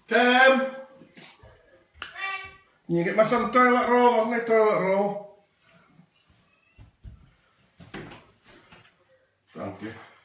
Tim! Can you get me some toilet roll? Wasn't it toilet roll? Thank you.